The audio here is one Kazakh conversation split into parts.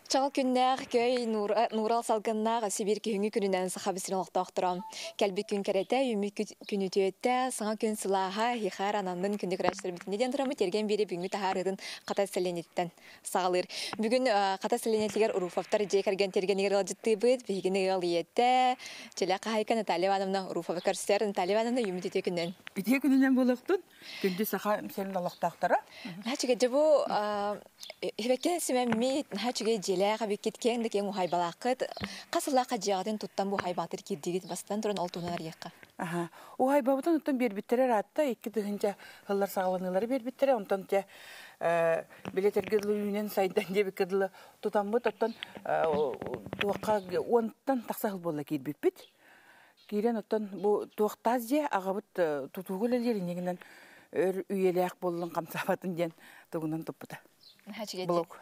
Чал күннәр көй Нурал салгыннар Сибир күйіңі күнінен сахабысырын оқтақтырам. Кәлбі күн кәрәті, үмі күні түйетті, саңа күн сылаға, хихар анандың күнді күрәштір бітінеден тұрамы терген бері бүгінгі тағарығын қата сәленеттен сағалыр. Бүгін қата сәленетлігер ұруфафтар жекерген терген егер алжытты бұд, бейгіні ғал етті. Челі қайқа Наталья Ивановна ұруфафы көрсер, Наталья Ивановна үмі тете күннен. Бите күнінен болықтың, күнді сақа сәлін алақтақтара. Ләға бекет кеңді кен ұхай балақыт, қасылақа жағаден тұттан бұхай батыр кердегет бастан тұрын алтуынар еққа. Ұхай бабыдан ұттан бербеттері ратта, екі дүгінче ғылар сағаланылары бербеттері, ұнтан билетергерлі үйінен сайдан дебі кеділі тұтан бұд, ұттан туаққа онтан тақса ғыл болла кербет бет. Кейрен ұттан туақтаз де ағабыт тұтуғыл әлдері негінен өр үйелі ақ болын қамсабатын ден тұғынан тұппыда. Блок,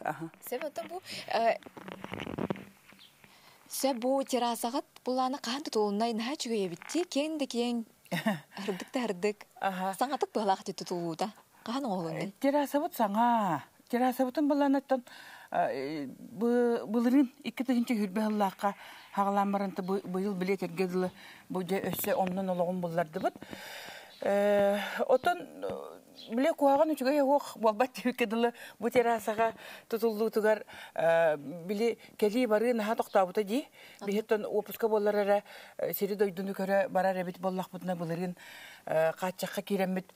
Сөп бұл терасағыт бұланы қан тұтылынай наға жүге ебітті, кеңді кен ұрдық. Саңатық бұлақ де тұтылуыда. Қан оғылыңын? Терасабыт саңа. Терасабытын бұланаттан бұлырын 2-тігінші хүрбе ғылаққа хағаламарынты бұйыл білет ергеділі бұйда өсі оннан олығын бұлларды бұд. Отын біле қуаған үшіге оқ болбат тевекеділі бұ терасаға тұтылды тұғар біле кәлі бары наға тоқтабыта дей. Бейттен опуска болар әрі сері дойдыны көрі барар әбет боллақ бұтына бұлырын қатшаққа керемет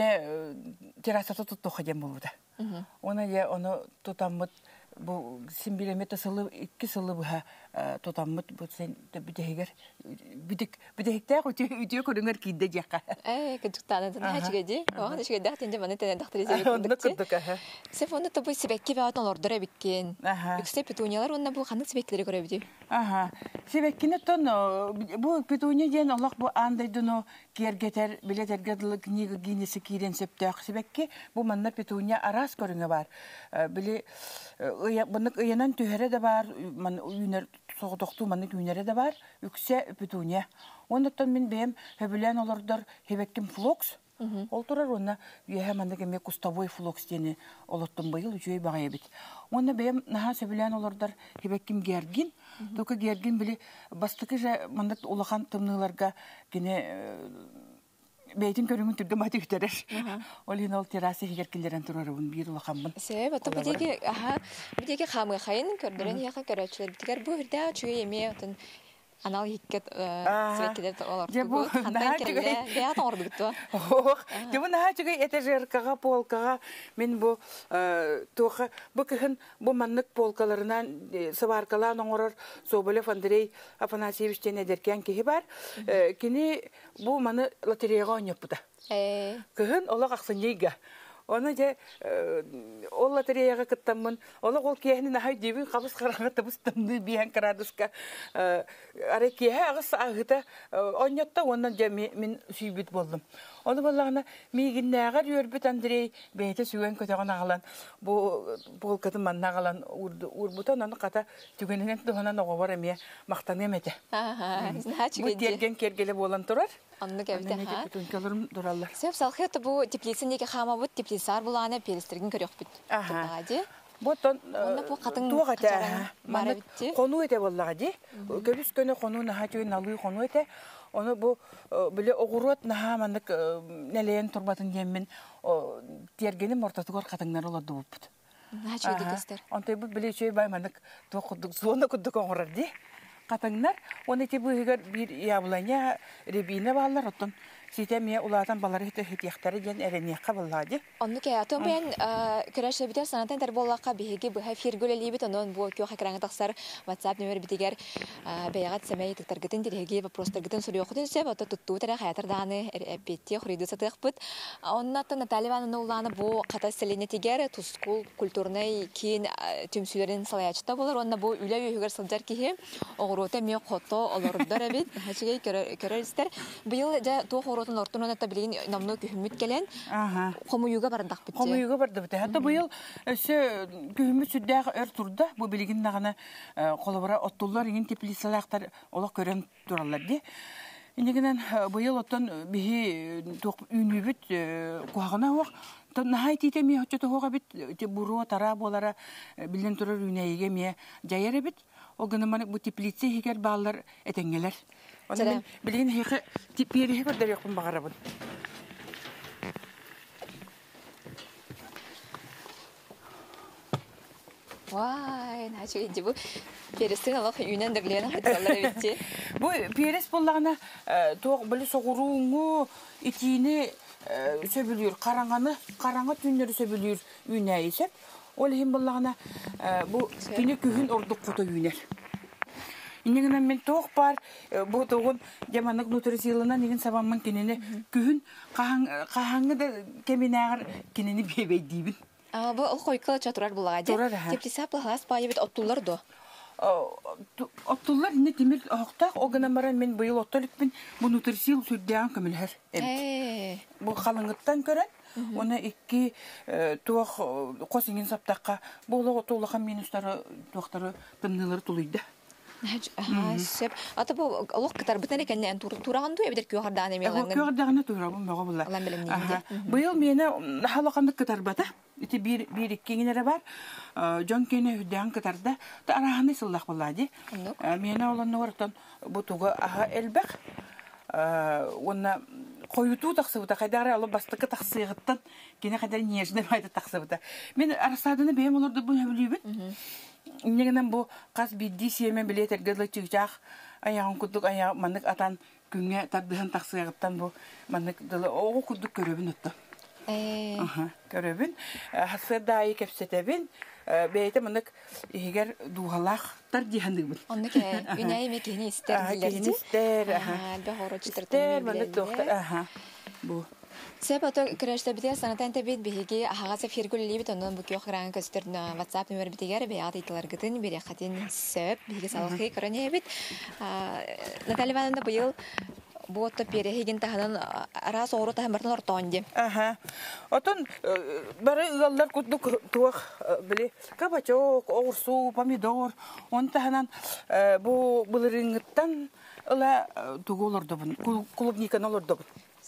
терасаты тұттуға дем болуды. Оны тұтамыд bu simbilemete sılı iki sılı bu tutamut bu sen bütehger bütehter ötüyor körünger kide jaka. Küçükten de ne çıkacı? O ne çıkacı? Dağıtınca bana tane dağıtırız. Sefonu tabi sebekki ve atan ordura bikin. Yüksek petunyalar onunla bu kanı sebekleri görebiliyor. Sebekkine ton bu petunya diyen Allah bu andaydıno gergeter biletergedlik niye ginesi kiren septah sebekki bu manna petunya aras körünger var. Bile bunun yanan tühere de var, man üner soğuduktu manık ünere de var, yükse petunya. Ondan min benim hebilen olurdur hebekkim floks. Olturar ona üye manık emek Kustavoy floks diyeni olurttum bayıl ücüye bağaya bit. Onda benim naha hebilen olurdur hebekkim gergin. Doka gergin bile bastıkıca manık olakan tımnılarga gene Beytin körümün türde mati üterer. Olin ol terası higerkilerin turarın bir ulakamın. Sebep bir deki xamı xayın kördüren yaqa körəçlər bitigar bu hırda çüyə yeməyə atın anal hikket sürekli olur. Bu xandan kirlə bəyat orduqdu. Bu naha çüyə etejerkağa polkağa men bu toxa bu kıhın bu manlık polkalarından sıvarkalan oğrar Sobolev Andrey Afanasyevich'ten ederken ki var. Kini bu manı lotereyaga oynayıp da. Kıhın ola qaqsın yeyga. Ona je o lotereyaga kıttamın. Ola ol kiyahini nahay dibin qabız qarağa tabıstamdı bihan karaduska. Are kiyaha ağız ağıta oynatta ondan je men süybüt boldum. Onu vallahi miginnagar yörbüt Andrey beyte sügen kötegen ağalan bu polkatın manna ağalan urbutan onu qata tügeninden dohanan oğa var emiye maqtan emete. Bu dergen kergele bolan turar. Anlı gevde ha. Tunkalarım durallar. Sebep salxiyat bu tiplisindeki xama bu tiplisar bulana pelistirgin körüq bit. Hadi. Boton tuğata mana konu ete vallahi di. Göbüs köne konu naha tüy nalı konu ete. Onu bu bile oğurut naha manık neleyen turbatın yemin dergenin ortatıgor kadınlar oladı bu. Naha tüy dikester. Ante bu bile şey bay manık toquduk zona kuduk oğurar di. Kadınlar onu te bu higar bir yablanya rebine bağlar otun. Sistemiye ulatan baları hetiyaktari gen ereniyaqa vallahi. Onu ki atım ben körəşlə biter sanatan terbollaqqa bihigi bu firgöleli bit onun bu kyo xakranga taqsar WhatsApp nömrə bitiger bayağat semey targetin dirhigi ve prostargetin soruyor xudun seb ata tuttu tara xayatır dаны epitti xuridu satıq bit. Ondan Наталья Ивановна ulana bu qata seline tiger tuskul kulturnay kin tümsülerin salayaçta bolar. Onda bu üle üyüger saljar ki oğrota mi qoto olurdar bit. Haçigay körərister. Bu yıl ja to Orotun ortunun da bilgin namno kühümüt gelen. Komuyuga bardak bitti. Komuyuga bardak bitti. Hatta bu yıl kühümüt südde turda bu bilgin nağına kolabora ottullar ingen tipli salaktar ola kören durallar di. İnegenen bu yıl otun bihi ünübüt kuhagına vaq Нахай тите ми хочет хога бит буру тара болара билен турар үнәйге ми жайыр бит. Ол гына маны бу теплице хигер баллар этеңгелер. Оны билен хиге типери көрдөр якын багарабын. Вай, наче иди бу. Перестин алах үнәндерләрен хатırlar битти. Бу перес боллагына тоқ биле согуруңу итине сөбүлүр караңга түннөр сөбүлүр үнәйсеп. Ол хим боллагына бу күнү күһүн ордук кото үнәр. Инегенен мен тоқ бар бу тогун жаманлык нутрисилына неген сабамман кинене күһүн кахаңы да кеминагыр кинени бебей дибин. Бу ол койкала чатурар булагы. Теплиса плахас байы бит оттулар до. Оттулар не темир оқтақ, оғына маран мен бұйыл отталықпен бұ нутрисил сүрдеған көмілер. Бұл қалыңыттан көрін, оны екі туақ қосыңын саптаққа бұл оттулыған менустары туақтары тымнылары тұлыйды. Сеп. Ата бу олох кытар битен экеннен тураган ду эбидер күйгардаган эмеланган. Күйгардаган турабы мага була. Алан белемнинде. Быйыл мени халаканды кытар бата. Ити бир иккеңере бар. Жон кене хүдән кытарда араханы сыллак булади. Мени олонны ортон бутуга аха элбек. Онна коюту таксыбыта кайдары алып бастыкы таксыгыттан кене кайдар нежный байда таксыбыта. Мен арасадыны бем олорду бу билибин. Негенен бу каз бидди семе билетер гыдлы чыгчак аягын кудук аяг мандык атан күнгө тардыгын таксыгыттан бу мандык дылы ого кудук көрөбүн отто. Көрөбүн. Хасырдай кепсетебин. Бейте мандык эгер дугалак тар дихандыгбын. Онны ке үнәй мекени истер дилерди. Истер. Бе хорочтыртын. Мандык доктор. Бу Себато крашта бите санатан табит биһиги ахагаса фиргулли бит онун бу көхран көстөрн WhatsApp номер битегер беят итлар гытын бире хатин сөп биһиги салхи көрөнө бит. Наталья Ивановна быйыл бу отто перехиген таханан арас ору тахан бартын ортонди. Отон бары ыгаллар кудук туах биле кабачок, огурсу, помидор, он таханан бу былырыңыттан ыла тугулордобун, клубниканы олордобун.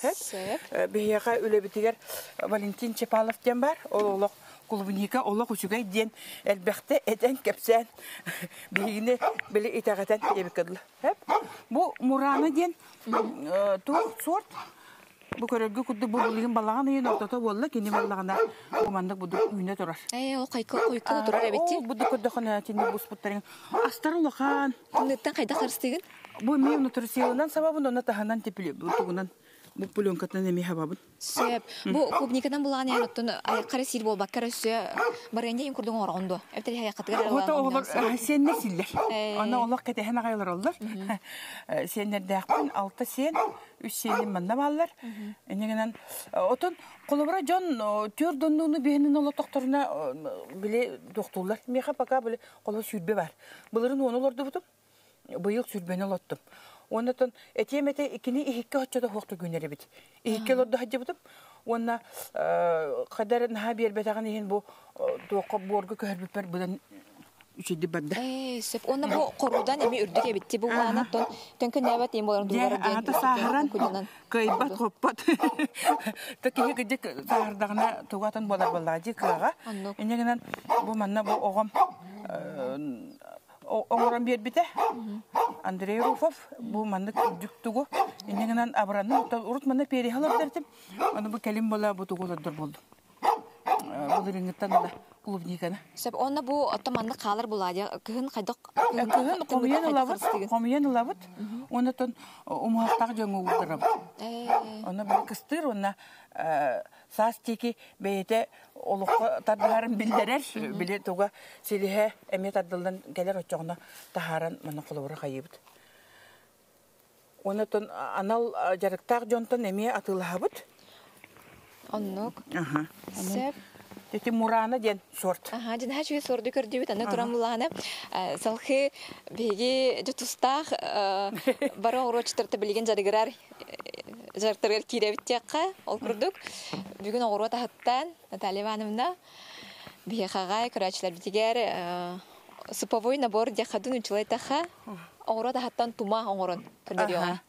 Бияға өлі бітігер Валентин Чепалов ден бар. Ол клубника, олық үшігай ден әлбәқті әден кәпсән бейгіне білі итағатан ебекіділі. Бұл Мураны ден туық сорт. Бұл көрерге күдді бұл бұлығын балаған ең ортата болы, кені балағына құмандық бұдық үйіне тұрар. Ол қайқылы тұрар әбетті? Бұдық күдді қана тені бұс бұттарың. Астар олақан. Құндықтан қайда қырыстығын? Бұл мен нұтырсиылынан сабабын оны тағанан тепілі бұтығынан. Бу пуленкатан эми хабабын. Сеп. Бу клубникадан булаган яроттон аяққары сил болбаккар өсө баренде ин курдуң оргондо. Эптери аяққатыгар алган. Ото олар сенне силлер. Ана олар кетехен агайлар олар. Сеннер дәкпен 6 сен, 3 сенин манна баллар. Энегенен отон колобра жон төрдөннү бенин ола токторуна биле доктурлар. Меха пока биле коло сүрбе бар. Буларын онолорду бутуп. Быйыл сүрбени олоттум. Оннан этемете икини ихикке хоччода хокту күнери бит. Ихикке лорду хаҗы бутуп, онна кадар наха бербетаган ehen бу тоқып боргы көрбүпер будан үчүдү бадда. Сеп онна бу корудан эми үрдүк эбитти бу анаттон төнкө нәбәт эм боларын дугар ден. Ата сахаран кайбат хоппат. Такие гыдык сахардагына тугатын болар баллади кыга. Энегенен бу манна бу огом Оңоран бербите. Андрей Руфов бу мандык дүктүгү. Энегенен абраны урут мана перехалап дертип. Аны бу келим бола бу тугулдыр болду. Булырыңыттан да клубниканы. Сеп онна бу оттоманды калыр булади. Кыгын кайдык. Кыгын комуен лавыт. Онотон умактак жөңү улдырып. Аны бу кыстыр онна састики бейте олукка тадарын билдерер. Биле туга силихе эмет адылдан келер очогуна тахаран мана кулура кайыбыт. Онотон анал жарыктак жонтон эме атылабыт. Оннук. Сеп Тети Мурана ден сорт. Ден хачуе сорду көрдүбүт, аны турам буланы. Салхы беги жутустак бара орочтырты билген жадыгырар жарыктарга киребит жакка ол курдук. Бүгүн огорот аттан Наталья Ивановна бияхага кырачлар битигер суповой набор дехадун учулайтаха огорот аттан тума огорон көрдүрүгө.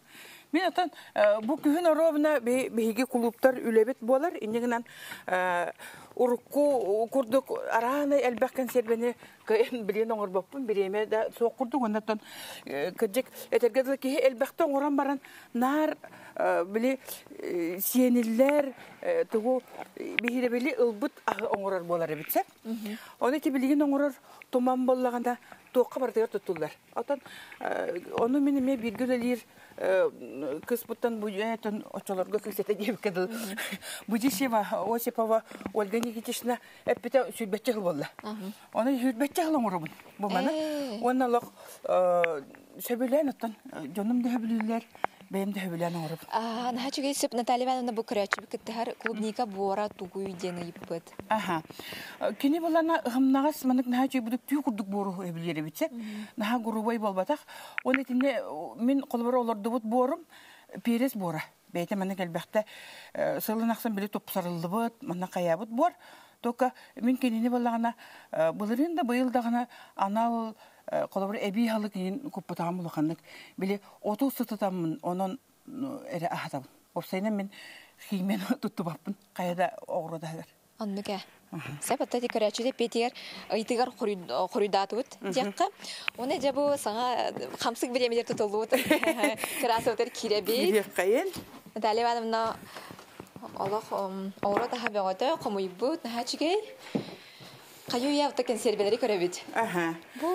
Мен атын бу күһүн оробна биһиги клубтар үлебет болар. Иннегенен урукку курдук араны элбек консервени билен оңорбоппун. Биреме да соқурдук оннан кыжык этергедл ки элбекте оңоран баран нар били сиениллер тугу биһиребели ылбыт оңорор болар битсе. Оны ки билген оңорор туман боллаганда тоққа бардыгар туттулар. Атын оны менеме биргелелер кыспыттан буятын очолорго кысета деп кедил. Будишева Осипова Ольга Никитична эппете сүрбетче болла. Оны сүрбетче оңорбун. Бу мана оннолок сөбөлөн аттан жонум дөбүлүлөр. Бем де хөбүлән орып. Нахачугай сөп Наталья Ивановна бу көрәчү биттәр клубника бора тугуй дені иппет. Кини булана хымнагас манык нахачугай будук түй курдук бору эбилери битсе. Наха гурубай болбатак. Оны тинне мен колбара олорду бут борум перес бора. Бейте манык элбәхтә сылынаксан биле топ сарылдыбыт, мана каябыт бор. Тока мен кинини буллагана булырын да быйыл дагына анал колобор эби халык ин куппатам улаханнык биле 30 сытатамын онон эре ахатам. Опсайна мен химен туттубаппын кайда огродагар. Анныга. Сәбәттә декорачыда петер айтыгар хоридатут якка. Оны жабу саңа хамсык биремедер тутулут. Красотер киребе. Кайын. Наталья Ивановна Аллах огрода хабагата комуйбут нахачыгай. Каю я вот консервелери көрөбүт. Бу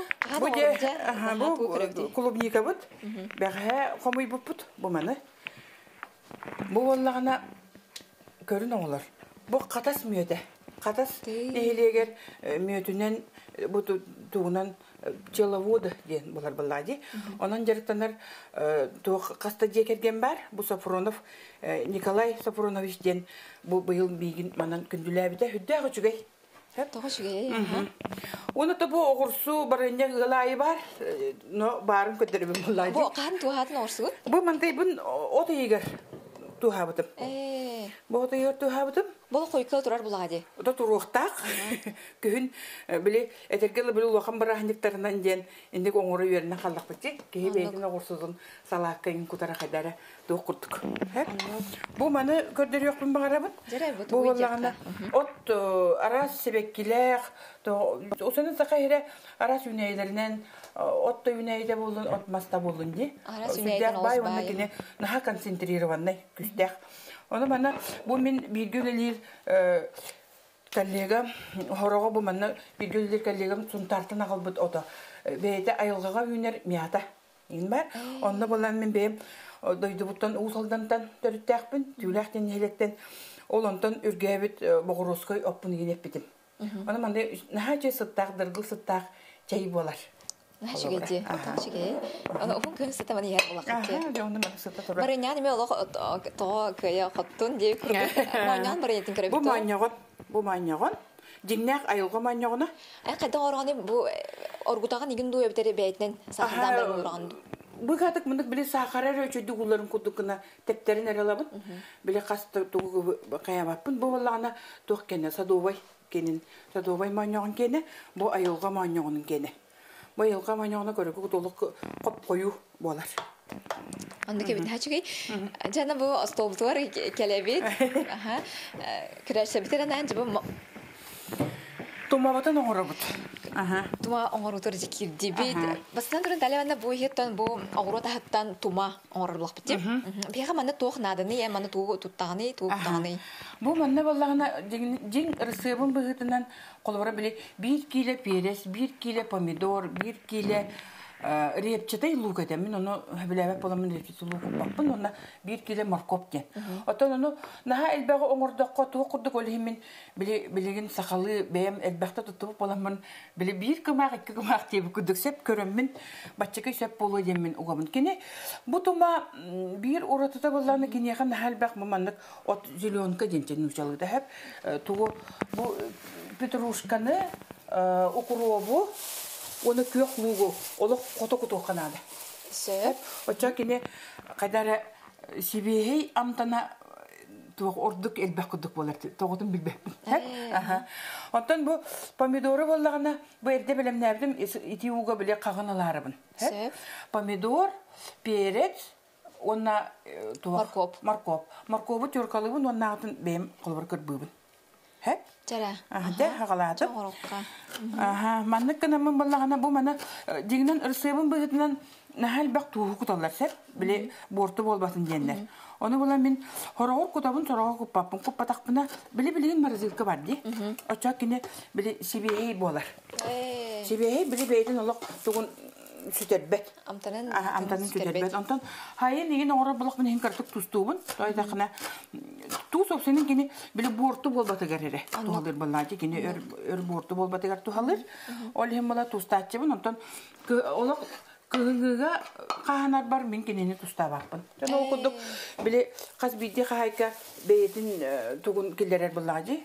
клубника бут. Бага комуй бупут бу маны. Бу воллагана көрүн оңлар. Бу катас мүйөдө. Катас эхилегер мүйөтүнөн бу тугунан Человода ден булар буллади. Онан жарыктанар то каста жекерген бар. Бу Сафронов Николай Сафронович ден бу быйыл бийгин манан күндүләбите хүддөгө чүгөй. Оны то бу огурсу барыня гылай бар, но барын көтөрүп буллади. Бу кан туатын орсу? Бу мындай бун ото егер тухабытым. Бу ото егер тухабытым. Бу койкыл турар буллади. Ото туруктак. Күн биле этергеле биле улахан барахниктарынан ден индек оңору берине калдык бити. Кеге бейдин огурсузун салаккын кутара кадара докурдук. Бу маны көрдөрөкпүн багарабын. Бу боллагана от арас себеккилер, то осонун сакайре арас үнейлеринен отто үнейде болун, от маста болун ди. Арас үнейден олсбай. Бай оны наха концентрированный күстек. Оны мана бу мен биргөлелер коллега хорого бу мана биргөлелер коллегам сунтартын агалбыт ото. Бейте айылгага үнер мята. Ин бар. Онда болан мен бем дойдубуттан усалдантан төрүттәкпин, түләктен хелектен олонтон үргәбит богороской оппун генеп битим. Оны манда нахачы сыттак, дыргыл сыттак чай болар. Нахачыгеди, ташыге. Аны укун күн сытаманы яр булакты. Жонда мана сытта тура. Барынян эме олох то кыя хоттун деп күрдү. Маньян барыятын көрөбүт. Бу маньягон. Дигнак айылга маньягона. Кайда органы бу оргутаган иген дуя битере бейтен сахадан бар урган. Бу катык мындык биле сахарар өчөдү уларын кутукына тептерин аралабын. Биле касты тугу каябаппын. Бу баллагана тук кене садовай кенин. Садовай маньягон кене, бу айылга маньягонун кене. Бу айылга маньягона көрөкү толук коп кою болар. Анда кебин хачыгай. Жана бу столбур келебит. Крашта битеренен жибу Тумабатан оңоробут. Тума оңорутур жикирди бит. Бастан туран талабанда бу хеттан бу оңорота хаттан тума оңорлук бит. Бега мана тохнадыны, я мана туттаганы, туттаганы. Бу манна баллагана жин рысыбын быгытынан колбара биле 1 кило перес, 1 кило помидор, 1 кило репчатай лук эдем. Мен оны билебеп боламын репчатай лук бакпын, онна 1 кило морковь кен. Отон оны наха элбеге оңордокко туукурдук олхим мен билеген сакалы бем элбекте тутуп боламын. Биле 1 кымак 2 кымак деп күдүксеп көрөммүн. Баччакай сөп боло демин угамын кене. Бу тума бир уратыта болланы кенехан халбак мамандык от зеленка денчен учалыда хеп. Тугу бу петрушканы укуробу оны күйөк лугу, олық қото-қото қанады. Сөп? Оча кене қайдары себейхей амтана туық ордық әлбәк күдік болар. Тоғытын білбәппін. Оттан бұл помидоры болағына, бұл әрде білем нәбдім, ити уға біле қағыналарыбын. Сөп? Помидор, перец, онна Моркоп. Моркову тюркалыбын оннағытын бейім қолбыр кірбібін. Хәп? Жара. Де хағалады. Жоғырыққа. Маннык кынамын баллағана бұл мана дегінен ұрсыбын бұғытынан нәхәл бәк туғы құталар сәп, біле борты болбасын денлер. Оны бұла мен хорағыр құтабын сорағыр құппапын, құппатақпына біле-білеген марызылқы бар де. Очақ кені біле себейей болар. Себейей біле бейден олық тұғын süterbet. Amtanın süterbet. Ondan hayır negen ora bulak men kartık tustubun. Toydakına tu sopsenin gene bile bortu bolbatı garere. Tuhalır balancı gene ör bortu bolbatı gar tuhalır. Ol hem bala tustatçı bun. Ondan olak kıgıga kahanar bar men keneni tustavapın. Sen okuduk bile kas bidde hayka beytin tugun killerer balancı.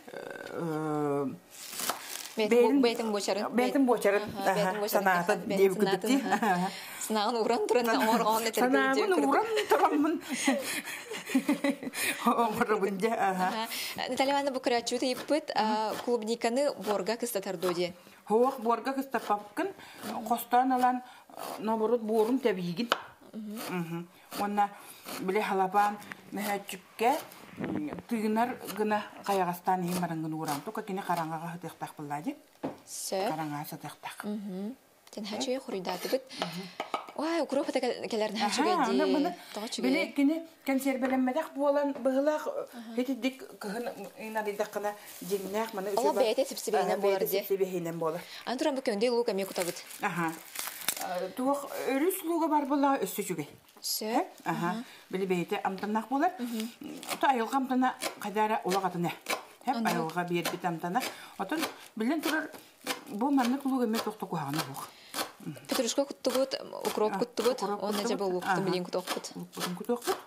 Бейтин бочарын. Бейтин бочарын. Санааты деп күдікті. Санағын уран тұрын оңырған етер. Санағын уран тұрамын. Оңырыбын де. Наталья Ивановна Букарачута еппіт клубниканы борга кыстатар доде. Хоқ борга кыстапапкын. Қостан алан набырыт борым тәбейгін. Онна біле халапан мәхәтчікке тыгынар гына каягастан емарангын урам. Тока кене караңаға хытықтақ бұллади. Караңаға сытықтақ. Тен хачуе хуридаты бит. Ой, укропата келерін хачуге де. Біле кене консервеленмедақ болан бұғылақ хетедік күхін инадидақына жеңнәқ маны Ола бәйте сіпсібейнен болар де. Сіпсібейнен болар. Антуран бұл көнде лука ме кута бит. Туық өріс луға бар бұла өсі жүге. Сө? Білі бейте амтанақ болар. Ота айылға амтана қадара олағатыне. Айылға бербет амтана. Отын білін тұрар бұл маннық луға ме тоқты қуағаны бұқ. Петрушка күтті бұд, укроп күтті бұд, оны жабы луқтың білін күті оқпыд. Луқтың күті оқпыд.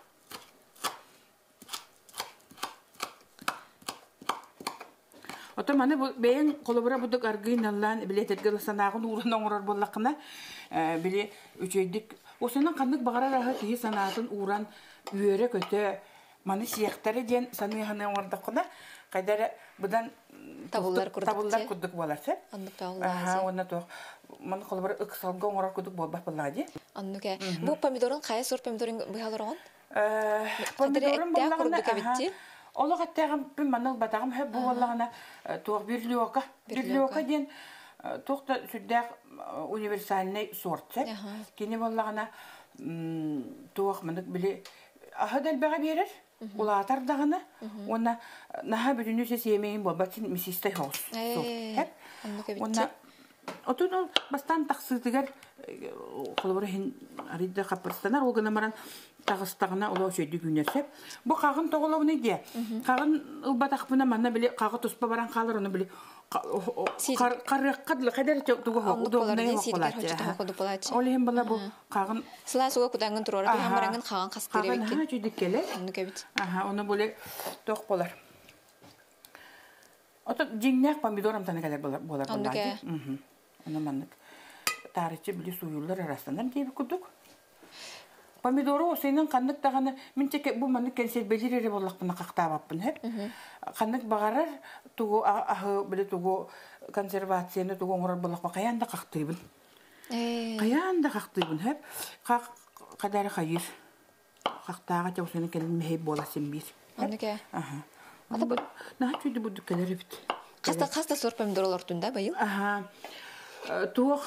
Ота маны бейін қолыбыра бұдық арғын аллан білетергілі санағын ұрын оңырар болақына біле үчейдік. Осының қандық бағарар аға кейі санағын ұран үйері көті маны сияқтары ден санығаны оңырдақына қайдары бұдан табылдар күрдік боларсы. Аннық бағылар. Оны тоқ. Маны қолыбыра ұқсалға оңырар күрдік болбақ болады. Аннық ә. Бұл помидорын қайы сор помидорын бұғалар оған? Помидорын болағына Олық әттәғім бір маныл батағым хөп бұл олағына тоқ бірліоқа ден тоқта сүрдәқ универсальный сорт. Кені болағына тоқ мұнық біле ағы дәлбәға берер, ұлатар дағына, оны наға бүтіні сөз емейін бол, бәтін месистай хоғыз сорт. Оны отын ол бастан тақсыздығар қолыбыры хен аридді қапырстанар, ол ғынамаран тағыстағына ұлау сөйді күнерсеп. Бұл қағын тоғылауыны де. Қағын ұлбатақпына манна біле қағы тұспа баран қалыр, оны біле қарыққадылы қайдар тұғы хоқ, ұдығынай хоқ болатшы. Ол ең бұла бұл қағын... Сыла суға күдәңін тұрор, қағын қаған қасқыры беккен. Қағын жүйдік келі. Оны бұле тоқ болар. Оты жеңнәқ помидор амтаны кәлер болар бұлады. Оны маннық. Тарихчы біле суюлар арасынан дейбі күдік. Помидору осының қандық тағаны, мен тек бұл маннық консервелері болақпына қақтабаппын. Қандық бағарар, тұғы ағы біле тұғы консервацияны тұғы оңырар болақпа қаянда қақтыйбын. Қаянда қақтыйбын. Қадары қайыр. Қақтаға те осының кәлін мейіп боласын бір. Аннық ә? Наға чүйді бұдық кәлері біт. Қаста сор помидоролар түнда байыл? Туық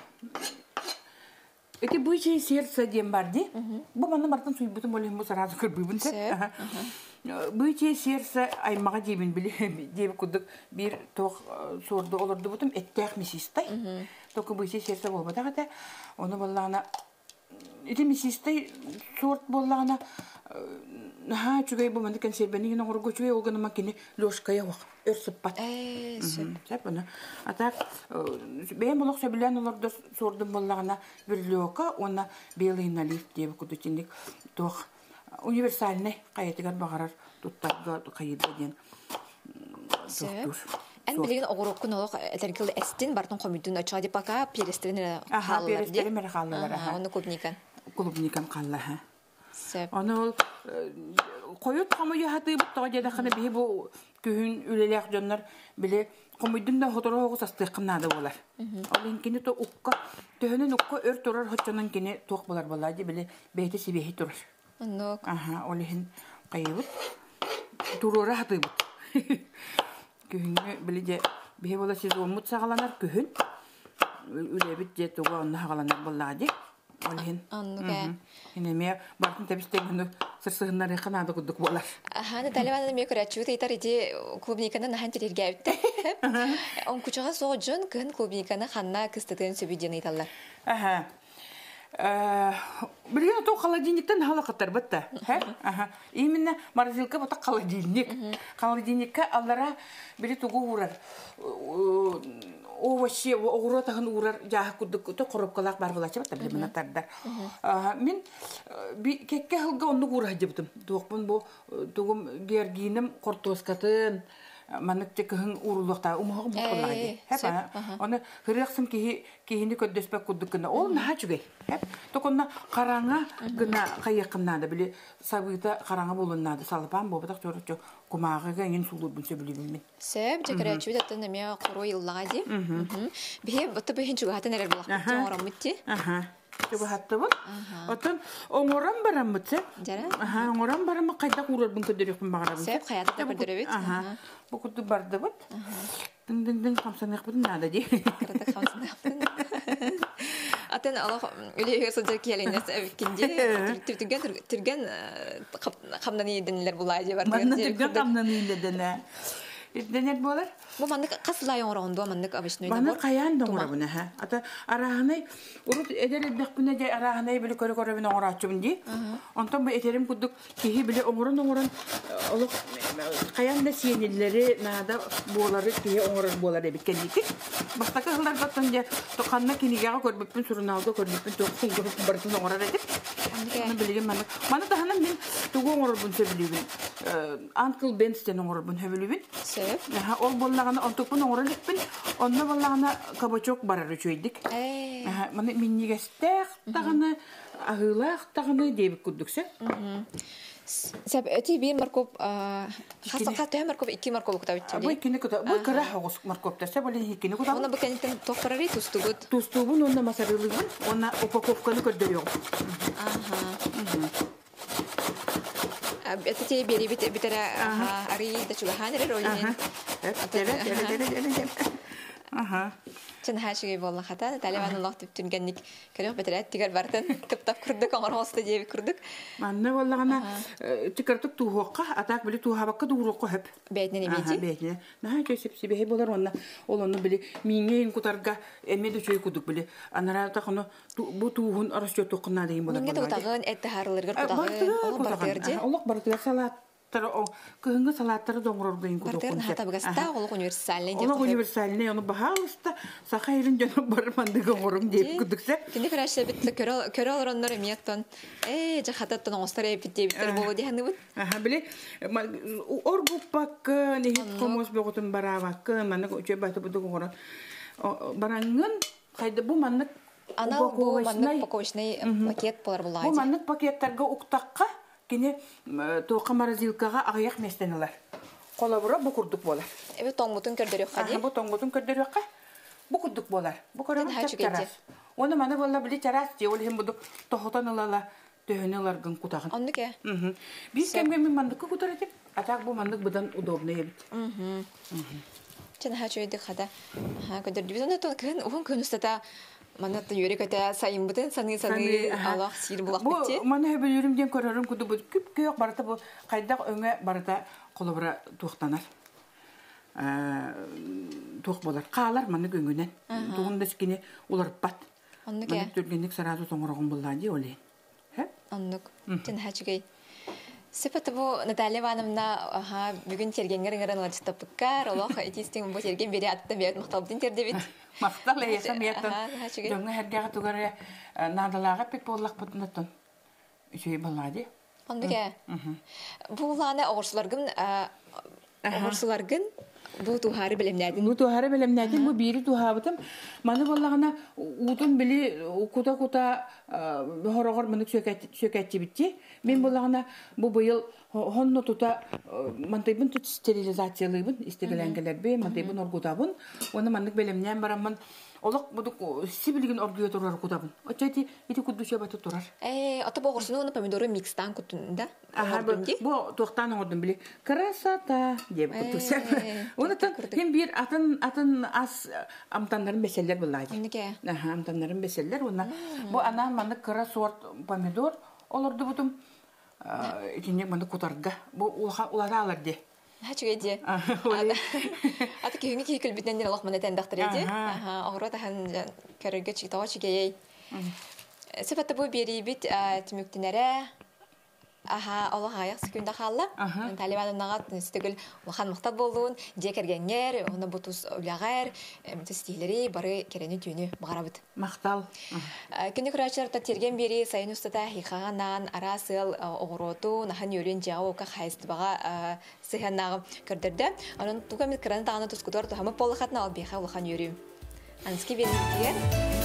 эти бычье сердце дем барди. Бу мана мартын суйбутун болем бу сразу кырбыбын. Бычье сердце аймага дебин биле деби кудук бир тох сорду олорду бутум эттек мисистай. Току бычье сердце болбата ката. Оны боллагана эти мисистай сорт боллагана чугай бу мана консервенин орго чугай олгана макине лёшкая вак. Өрсүппат. Сәп оны. Атак бәйім олық сөбілен оларды сордым болағына бірліоқа, оны белыйын алиф деп күдітіндік тоқ универсальный қайетігер бағарар тұттарға қайыды ден тоқтыр. Ән білеген оғырыққын олық әтәргілді әстен бартын қомидun açığa деп ақа перестерін қалылар. Перестерін мәрі қалылар. Оны клубникан. Клубникан қалылар. Оны ол қойыт қамайы хаты бұттаға дедақаны бейі бұл күйін үлелек жонлар біле қомайдың да ғотыры оғы састыққынады болар. Олен кені ұққа, төхінен ұққа өр тұрар ғотчанан кені тоқ болар болады біле бейті себейі тұрар. Оннук. Ага, олихин кайыбыт. Турора хатыбыт. Күһүнгө билиде бие бола сезонмут сагаланар күһүн. Үлебит же туга онна хагаланар боллаади. Олихин. Оннук. Инеме бартын табистегүнү сырсыгыннары ханады кудук болар. Ага, Наталья мне көрәчү тейтар иди клубниканы нахан терергә үтте. Он кучага соожун кын клубниканы ханна кыстытын сөбүден айталар. Ага. Билген то холодильниктен халакаттар бытта. Ага. Именно морозилка бота холодильник. Холодильникка аллара били тугу урар. Овощи, огуротагын урар жаах кудук то коробкалак бар булачы бата билмен атардар. Мен кекке хылга онну ура жибдим. Тоқпун бу тугум гергиним кортоскатын маныкты кыһын урулукта умогу букулайды. Хепа. Аны хырыксым кихини көдөспөк кудукна. Ол наха чугай. Хеп. Токонна караңа гына кайыкымнады били сабыйта караңа болуннады. Салпан бобатак чорчо кумагыга ин сулур бүнсө билибин. Сеп жекерәчү дәттен неме корой йыллага ди. Бе бутты бехин чугата нерер булак. Жорамытти. Ага. Чуга хатты бу. Отон оңорам барамытсы. Жара. Ага, оңорам барамы кайда курар бүн көдөрөкмүн багарабын. Сеп хаятта көрдөрөбит. Ага. Бу куду барды бут. Дин камсанык бутун нада ди. Кырата хамсын. Атын Аллах үлеге соҗа келенес әвкинде түргән камнан иденләр булай ди бар. Манна түргән камнан иденләр. Иденләр булар. Бу манны касылай оңрондо манны абышны. Манна каян доңрабына ха. Ата араханы урут эдердек бүне дә араханы биле көрө-көрөбүн оңрачыбын ди. Онтон бу этерим кудук кихи биле оңрон олук каян да сиенелләре нада булары кихи оңрон булары биккеники. Бактакы хылдар баттан дә токанна кинигәгә көрбөппүн сурыналды көрбөппүн токун бартын оңрар эдик. Аны билген манна. Манна да ханам мен тугу оңрон сөбүлүбүн. Uncle Ben'стен оңрон сөбүлүбүн. Сеп. Ол боллаганы онтопун оңрон икпин. Онна боллаганы кабачок барар үчөйдик. Мана миннигестек таганы агылак таганы дебик кудуксе. Сеп эти бир моркоп хасака тә моркоп 2 моркоп кута бит. Бу икене кута. Бу кыра хагыс моркоп та сеп болен икене кута. Аны бу кентен тохпарары тустугут. Тустугун онна масарылыгын, онна упаковканы көрдөрөк. Это тебе бери битера ари да чугахан ролин. Ага. Чын хашиге болла хата талибан Аллах дип түнгәнник керәк бетерәт тигәр бартын тип-тап күрдек аңар хосты дип күрдек. Манна валлагана тикертик туһокка атак били туһабакка дурукка хеп. Бәйтне небети? Бәйтне. Наһа көсеп сибе болар онна. Ол онны били миңе кутарга эмеде чөй кудук били. Анара такыны бу туһун арасчы токына деген болар. Миңе тагын этте харларга тагын. Ол бартырды. Ол бартыр салат кыһыңгы салаттары доңроргын кудук. Бартыр хата багаста ол универсальный дип. Ол универсальный аны баһалыста сахайрын жана бармандыгы горум дип кудукса. Кине көрәшә бит көрә алганнар эмияттан. Жахаттан остар эпите биттер болу дигәнне бит. Биле оргуппак нехит комос бөгөтөн барабак маны көчө баты будук горон. Барангын кайда бу манны ана бу манны паковочный пакет болар булай. Бу манны пакеттерге уктакка кине тока морозилкага аяк местенелер. Колобура бу курдук болар. Тоңмутун көрдөрөк хади. Бу тоңмутун көрдөрөк ка. Бу курдук болар. Бу көрөм чарас. Оны маны болла биле чарас же ол хем бу тохотан алала төһөнеләргән кутагын. Андыке. Biz кемгә мен мандык кутарып, атак бу мандык будан удобный бит. Чын хачойды хада. Көдөрдү. Bizне то көн устата манатта йөрек ата сайын бутен саны Аллах сир булак битти. Бу маны хәбе йөрүмдән көрөрүм куду бу күп көйөк барата бу кайда өңө барата колобра туктанар. Тук болар. Калар маны гөңгөнен. Тугында скине улар бат. Андыке. Маны төргенлек саразы тоңрогон буллады оле. Андык. Чын хачыгай. Сепет бу Наталья Ивановна бүгүн тергенгер тапкар, Аллах этистин бу терген бери атты бет макталдын терде бит. Мактал ясам яттан. Жөңгө хәргә тугары надалага пек боллак бутнатын. Үчөй балады. Андыке. Бу ланы огырсыларгын бу тухары белемнәдин. Бу тухары белемнәдин бу бири тухабытым. Маны боллагына утун били кута хорогор мынык сөкәтчи битти. Мен боллагына бу быйыл хонно тута мантайбын тут стерилизациялыйбын, истегеләнгәләр бе, мантайбын оргутабын. Оны мынык белемнән барамын. олық будук сибилген ордуя турар кутабын. Очати ити куддуша баты турар. Ата богорсуну оны помидоры микстан кутунда. Ага, бу тоқтан оңдым биле. Красота деп кутуса. Онутан мен бир атын ас амтандарын беселлер буллайды. Неге? Ага, амтандарын беселлер. Онна бу ана маны кыра сорт помидор олорду бутум. Итинек маны кутарга. Бу улара аларды. Хачуге. Ата кегенге кекел битен ден алак мана тендактыр эди. Огро тахан көрөгө чыктага чыгей. Сепатта бу бери бит тимүктенере. Аллах аяк секунда халла. Талибан нагат стегел улахан мактап болуун, жекергенгер, оны бутус улягар, тестилери бары керени түнү багарабыт. Мактал. Күнү крачарта терген бери сайын устата хихаганан арасыл огороту нахан юрин жао ка хайстыбага сыханнагы көрдөрдө. Анын тугамит кран таганы тускутор то хамы полахатна албиха улахан юрим. Ански бери